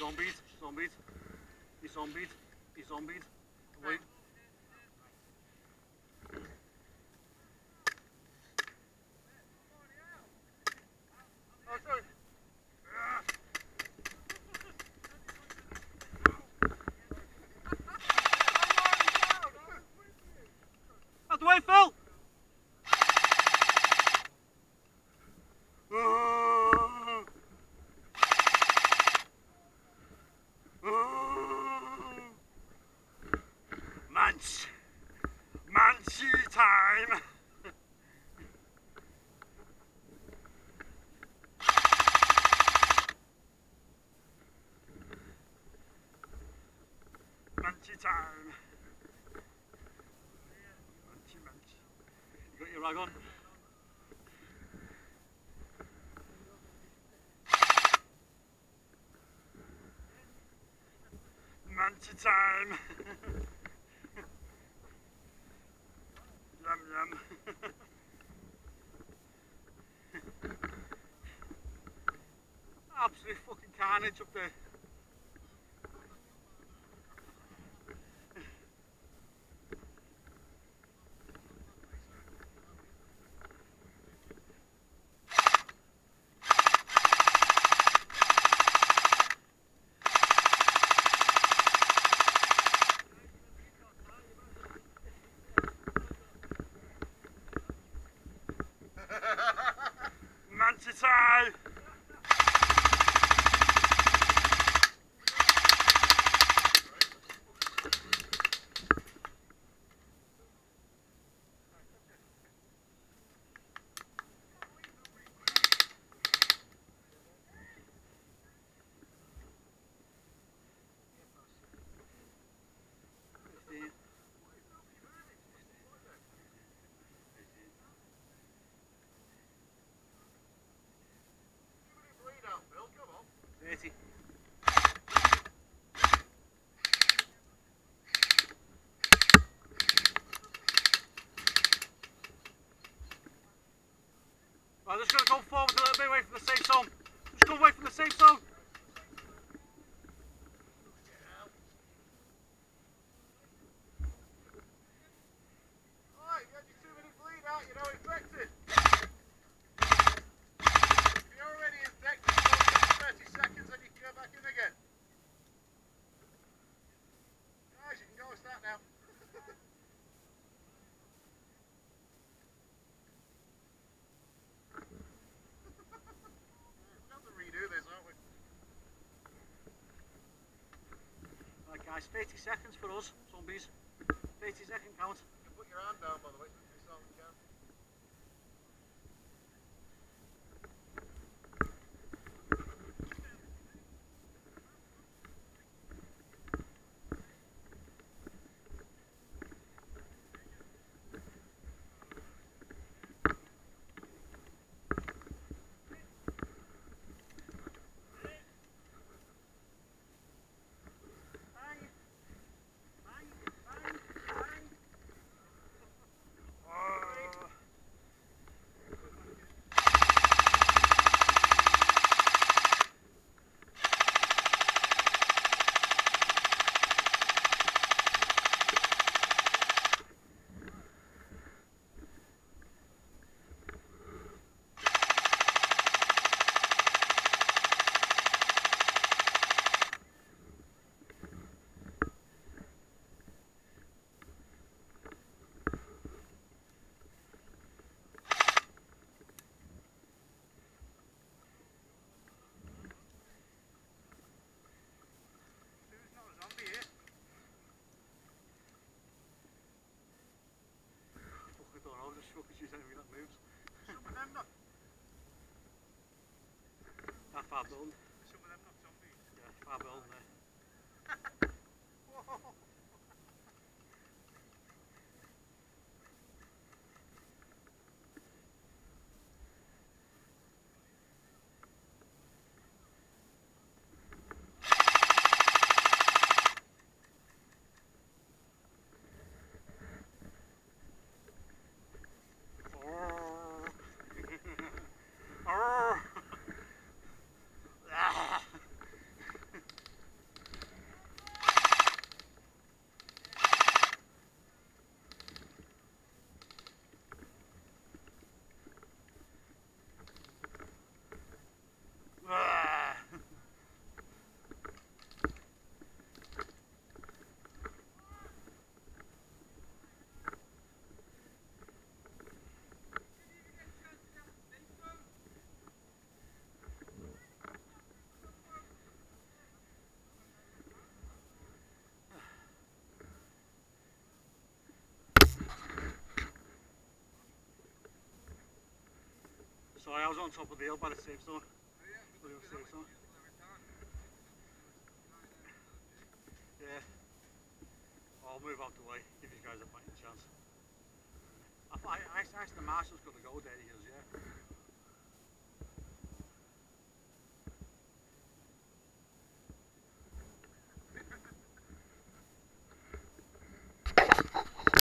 zombied. Zombied. He's zombied. He's zombied. Wait. Oh, sorry. Out the way, Phil! Manchi time! Manchi time! Manchi. You got your rag on? Manchi time! Yum yum. Absolute fucking carnage up there. Manchester! I'm just going to go forward a little bit away from the safe zone. Just go away from the safe zone. Alright, you had your 2-minute bleed out, you're now infected. If you're already infected, you 30 seconds and you can go back in again. Guys, you can go and start now. Right guys, 30 seconds for us, zombies. 30-second count. You can put your hand down by the way, so you can. She's anything that moves. Some of them not. That far built. Some of them not zombies. Yeah, far built there. Sorry, I was on top of the hill by the safe zone. Safe zone. Yeah. I'll move out the way, give you guys a fighting chance. I asked the marshal's got to go there, he goes, yeah.